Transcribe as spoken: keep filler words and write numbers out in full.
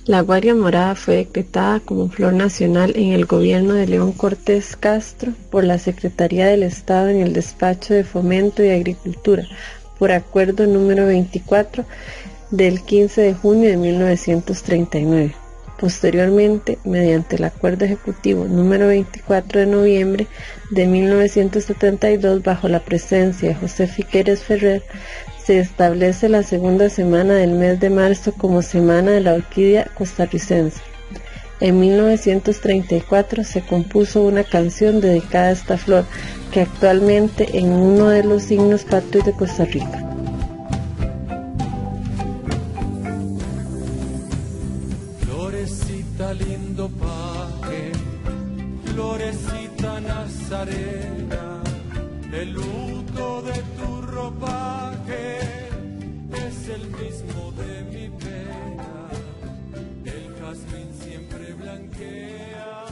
La guaria morada fue decretada como flor nacional en el gobierno de León Cortés Castro por la Secretaría del Estado en el Despacho de Fomento y Agricultura, por acuerdo número veinticuatro del quince de junio de mil novecientos treinta y nueve. Posteriormente, mediante el acuerdo ejecutivo número veinticuatro de noviembre de mil novecientos setenta y dos, bajo la presencia de José Figueres Ferrer, se establece la segunda semana del mes de marzo como Semana de la Orquídea Costarricense. En mil novecientos treinta y cuatro se compuso una canción dedicada a esta flor, que actualmente en uno de los signos patrios de Costa Rica. Florecita lindo paje, florecita nazarena, el luto de tu ropaje es el mismo de mi pena, el jazmín siempre blanquea.